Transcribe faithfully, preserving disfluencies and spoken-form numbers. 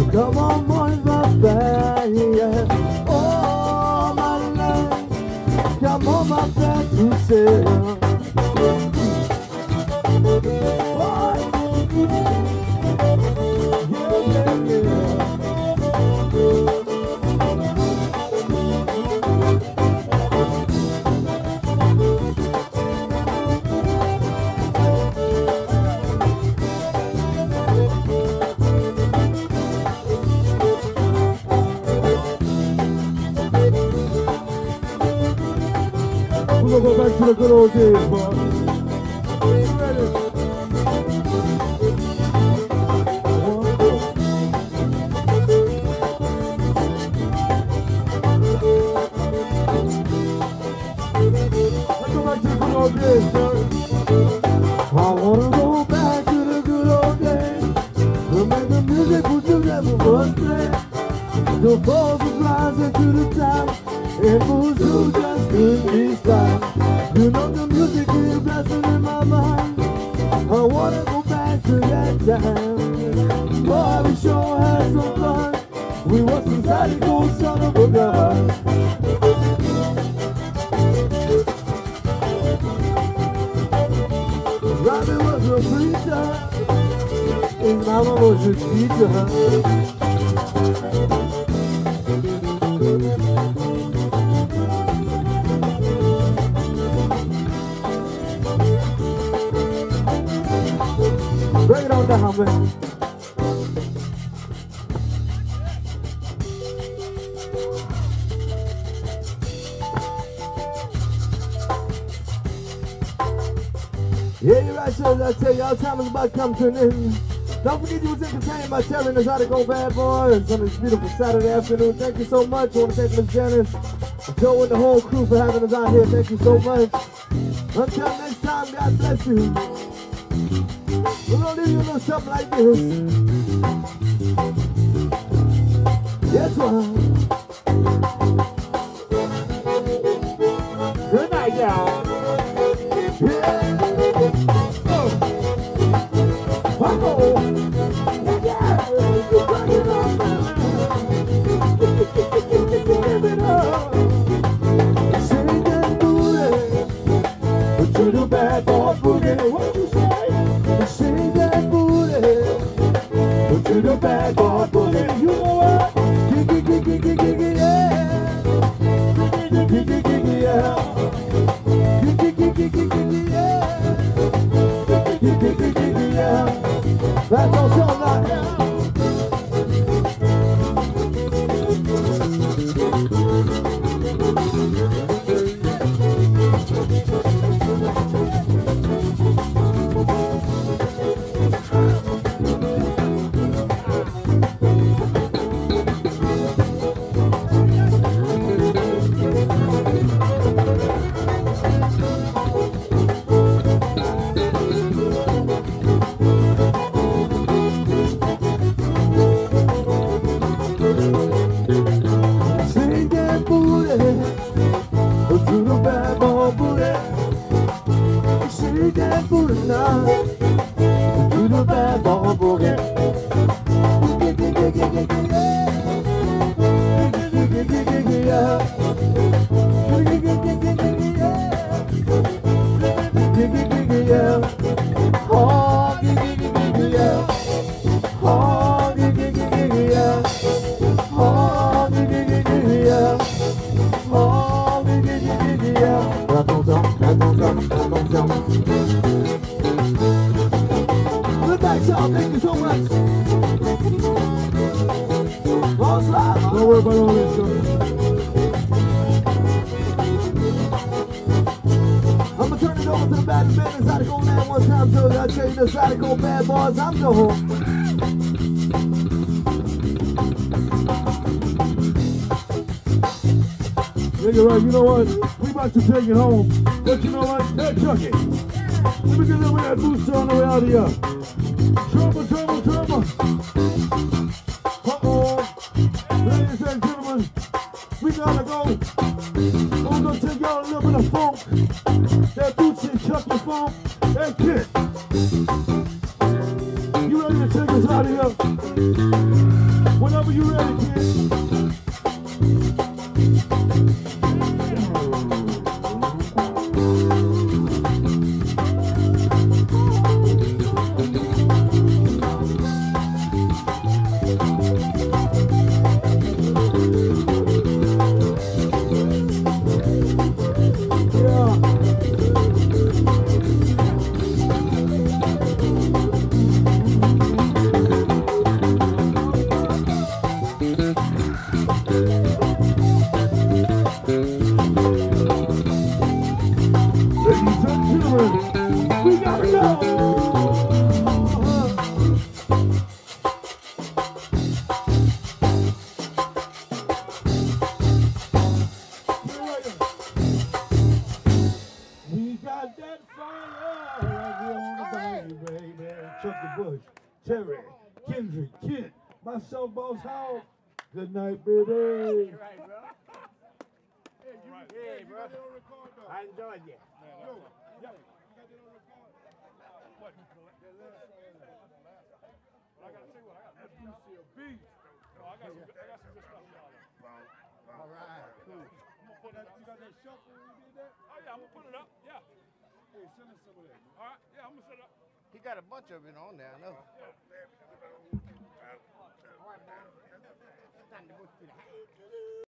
Come on, boys, my bad, yeah. Oh, my love. Come on, my bad, to say. We're gonna go back to the good old days, boy. Are you ready? Let's go back to the good old days, son. I wanna go back to the good old days. When the music was the level was played. The balls was rising to the top. It was you just couldn't be stopped. You know the music is blasting in my mind. I wanna go back to that time. Boy, we sure had some fun. We was some sadly cool son of a gun. Robbie was a preacher. His mama was a teacher. Bring it on down, man. Yeah, you're right, so I tell you, our time is about to come to an end. Don't forget you was entertained by Terry and the Zydeco Bad Boys on this beautiful Saturday afternoon. Thank you so much. I want to thank Miss Janice, Joe, and the whole crew for having us out here. Thank you so much. Until next time, God bless you. We're gonna leave you a little something like this. Yes, right. Good night, y'all. Yeah. Oh. Oh. Yeah. You bring it on, give it up. Shake that booty. To the bad boy boogie. What you say? Shake that booty to the bad boy boogie. You know what? Giggy, giggy, giggy, giggy, yeah. Giggy, giggy, giggy, yeah. Giggy, giggy, giggy, yeah. Giggy, giggy, giggy, yeah. That's also not here. Thank you so much. Don't worry about all this stuff. I'm gonna turn it over to the bad man and Zydeco Man one time so I tell you the Zydeco Bad Boys, I'm Joe. Nigga, right, you know what? We about to take it home. But you know what? Hey, Chucky. Let me get a little bit of that booster on the way out of here. Trouble, trouble, trouble. Uh-oh. Ladies and gentlemen, we gotta go. I'm gonna take y'all a little bit of funk. That Bootsy, Chucky funk, and Kid. You ready to take us out of here? Whenever you're ready, kid. Terry, Kendrick, Kent, myself, Boss Hog. Good night, baby. Right, bro. Hey, bro. I enjoyed you. Yo, yo. What? I gotta say what I got. F U C a beast. No, I got some. I got some good stuff, y'all. All right, cool. I'm gonna put that. You got that shuffle when you did that? Oh yeah, I'm gonna put it up. Yeah. Hey, send us some of that. All right. Yeah, I'm gonna set it up. He got a bunch of it on there, I know. Yeah. All right, man. It's time to go to the house.